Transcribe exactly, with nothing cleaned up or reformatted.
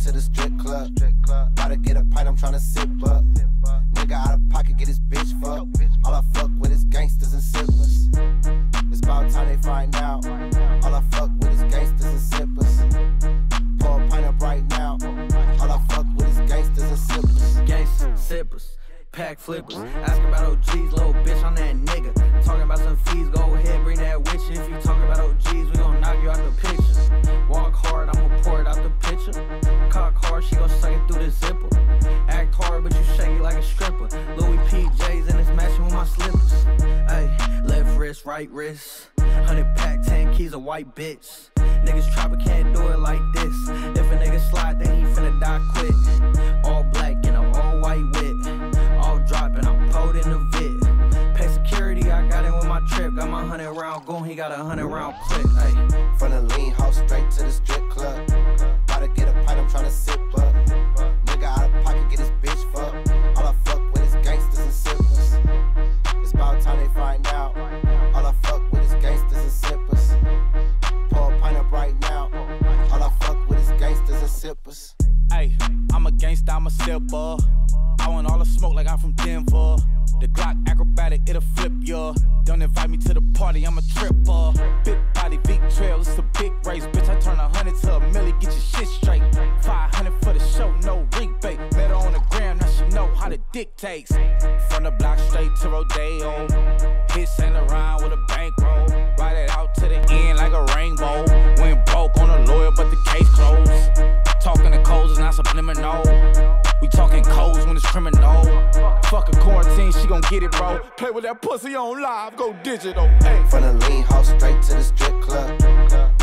to the strip club. Gotta get a pint, I'm tryna sip up. Nigga out of pocket, get his bitch fucked. All I fuck with is gangsters and sippers. It's about time they find out. All I fuck with is gangsters and sippers. Pour a pint up right now. All I fuck with is gangsters and sippers. Gangsters, sippers, pack flippers. Ask about O Gs, little bitch, I'm that nigga. Talking about some fees, go ahead, bring that with you. If you talking about O Gs, we gon' knock you out the picture. Walk hard, I'ma pour it out the picture. Cock hard, she gon' suck it through the zipper. Act hard, but you shake it like a stripper. Louis P Js and it's matching with my slippers. Ayy, left wrist, right wrist. Hundred pack, ten keys, a white bitch. Niggas try but can't do it like this. If a nigga slide, then he finna die quick. All black in a all white whip. All dropping, I'm pulled in the vid. Pay security, I got it with my trip. Got my hundred round gun, he got a hundred round clip. Ayy. From the lean house straight to the strip club. Gotta get a pint, I'm tryna sip up. Nigga out of pocket, get his bitch fucked. All I fuck with is gangsters and sippers. It's about time they find out. All I fuck with is gangsters and sippers. Pour a pint up right now. All I fuck with is gangsters and sippers. Hey, I'm a gangsta, I'm a sipper. I want all the smoke like I'm from Denver. The Glock acrobatic, it'll flip ya. Don't invite me to the party, I'm a tripper. Big body, big trail, it's a big race. Bitch, I turn a hundred to a milli, get your shit straight. Five hundred for the show, no rebate. Met her on the gram, now she know how to dictate. From the block straight to Rodeo. Hit Saint Laurent with a bankroll. Ride it out to the end like a rainbow. Went broke on a lawyer, but the case closed. Talking to codes is not subliminal. We talking codes when it's criminal. Fuck a quarantine, she gon' get it, bro. Play with that pussy on live, go digital. Hey. From the lean house straight to the strip club.